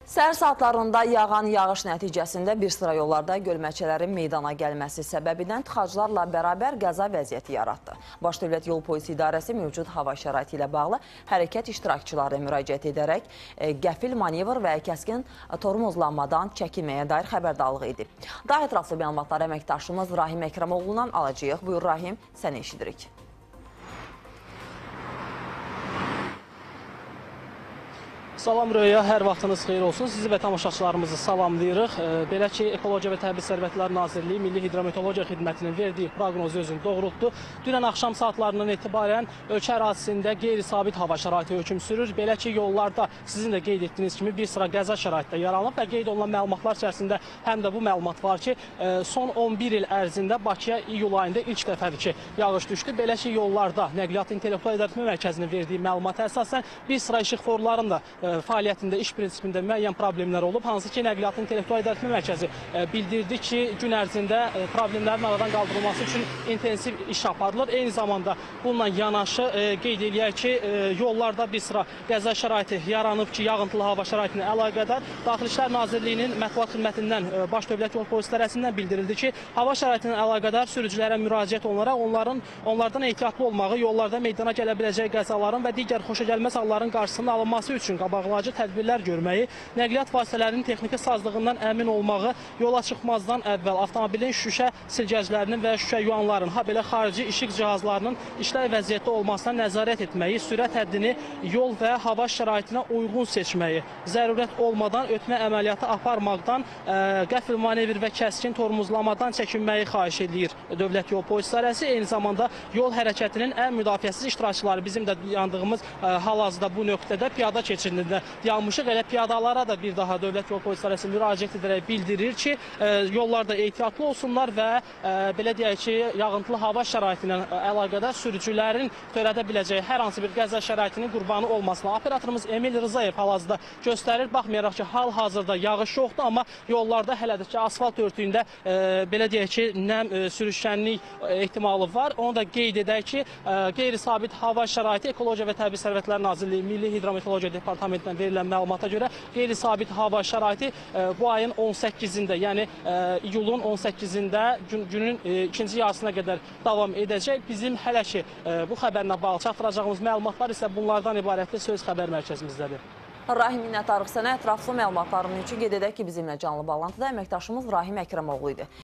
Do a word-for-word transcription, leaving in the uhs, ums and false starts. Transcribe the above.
Səhər saatlarında yağan yağış nəticəsində bir sıra yollarda gölməçələrin meydana gəlməsi səbəbindən tıxaclarla bərabər qəza vəziyyəti yaratdı. Baş Dövlət Yol Polisi İdarəsi mövcud hava şəraiti ilə bağlı hərəkət iştirakçıları müraciət edərək e, qəfil manevr və kəskin tormozlanmadan çəkinməyə dair xəbərdarlıq edib. Daha ətraflı məlumatları əməkdaşımız Rahim Əkrəmoğlu'ndan alacağıq. Buyur Rahim, səni eşidirik. Salam Röya, hər vaxtınız xeyir olsun. Sizi və tamaşaçılarımızı salamlayırıq. Belə ki, Ekologiya və Təbii Sərvətlər Nazirliyi Milli Hidrometeorologiya Xidmətinin verdiyi proqnozu özünü doğrultdu. Dünən axşam saatlarından etibarən ölkə ərazisində qeyri-sabit hava şəraiti hökm sürür. Belə ki, yollarda sizin də qeyd etdiyiniz kimi bir sıra qəza şəraitdə yaranıb və qeyd olunan məlumatlar içərisində həm də bu məlumat var ki, son on bir il ərzində Bakıya iyul ayında ilk dəfədir ki, yağış düşdü. Belə ki, yollarda Nəqliyyat İntellektual İdarəetmə Mərkəzinin verdiyi məlumata əsasən bir sıra işıqforların da fəaliyyətində, iş prinsipində müəyyən problemlər olub. Hansı ki, Nəqliyyat İntellektual İdarəetmə Mərkəzi bildirdi ki, gün ərzində problemlərin aradan qaldırılması üçün intensiv iş aparılır. Eyni zamanda bununla yanaşı qeyd eləyək ki, yollarda bir sıra qəza şəraiti yaranıb ki, yağıntılı hava şəraitinə əlaqədar. Daxili İşlər Nazirliyinin mətbuat xidmətindən, Baş Dövlət Yol Polisi tərəfindən bildirildi ki, hava şəraitinə əlaqədar sürücülərə müraciət olunaraq onların onlardan ehtiyatlı olmağı, yollarda meydana gələ biləcək qəzaların və digər xoşagəlməz halların qarşısının alınması üçün qabaqlayıcı tədbirlər görməyi, nəqliyyat vasitələrinin texniki sazlığından əmin olmağı, yola çıxmazdan əvvəl avtomobilin şüşə silgəclərinin və şüşə yuanların, ha belə xarici işıq cihazlarının işləv vəziyyətdə olmasına nəzarət etməyi, sürət həddini yol və hava şəraitinə uyğun seçməyi, zərurət olmadan ötmə əməliyyatı aparmaqdan, ə, qəfil manevr və kəskin tormozlamadan çəkinməyi xahiş edir Dövlət Yol Polisi İdarəsi. Eyni zamanda yol hərəkətinin ən müdafiəsiz iştirakçıları bizim də yandığımız hal-hazırda bu nöqtədə piyada keçidində yanmışıq. Elə piyadalara da bir daha Dövlət Yol Polisi İdarəsi müraciət edərək bildirir ki, e, yollarda ehtiyatlı olsunlar və e, belə deyək ki, yağıntılı hava şəraiti ilə əlaqədar sürücülərin törədə biləcəyi hər hansı bir qəza şəraitinin qurbanı olmasına. Operatorumuz Emil Rızayev hal-hazırda göstərir. Baxmayaraq ki, hal-hazırda yağış yoxdur, amma yollarda hələdir ki, asfalt örtüyündə e, belə deyək ki, nəm e, sürüşkənlik ehtimalı var. Onu da qeyd edək ki, e, qeyri-sabit hava şəraiti Ekologiya və Təbii Sərvətlər Nazirliyi Milli Hidrometeorologiya Departamentindən verilən məlumata görə qeyri-sabit hava şəraiti e, bu ayın on səkkizində, yəni e, iyulun on səkkizində gün, günün e, ikinci yarısına qədər davam edəcək. Bizim hələ ki e, bu xəbərlə bağlı çatdıracağımız məlumatlar isə bunlardan ibarətdir. Söz xəbər mərkəzimizdədir. Rahim, minnətdarıq sənə. Ətraflı məlumatların üçün qeyd edək ki, bizimlə canlı bağlantıda əməkdaşımız Rahim Əkrəmoğlu idi.